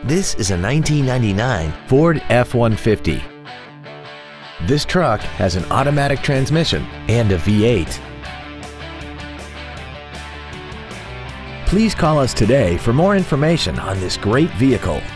This is a 1999 Ford F-150. This truck has an automatic transmission and a V8. Please call us today for more information on this great vehicle.